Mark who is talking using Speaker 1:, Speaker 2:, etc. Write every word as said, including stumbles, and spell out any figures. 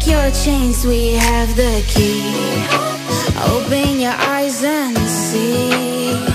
Speaker 1: Break your chains, we have the key. Open your eyes and see.